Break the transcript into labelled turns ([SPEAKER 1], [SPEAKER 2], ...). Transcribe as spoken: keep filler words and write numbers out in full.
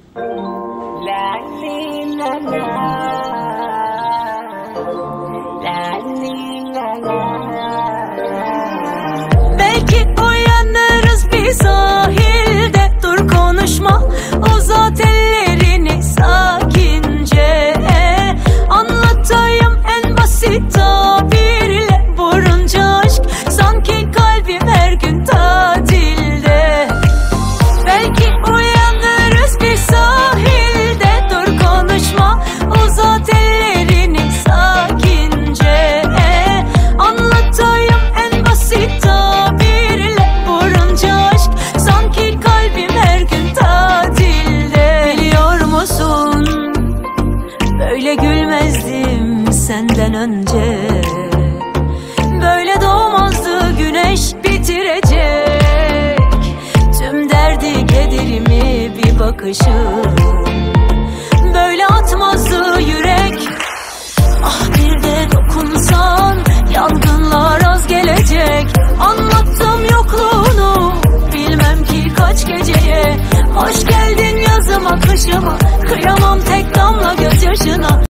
[SPEAKER 1] La li la la, la li la la. Belki uyanırız bir sahilde. Dur konuşma, uzat ellerini sakince. Anlatayım en basit tabirle. Vurunca aşk sanki kalbim her gün tatilde. Belki uyanırız bir sahilde. Dur konuşma, uzat ellerini sakince. Anlatayım en basit tabirle. Vurunca aşk sanki kalbim her gün tatilde. Biliyor musun, böyle gülmezdim senden önce. Böyle doğmazdı güneş bitirecek tüm derdi kederimi bir bakışım.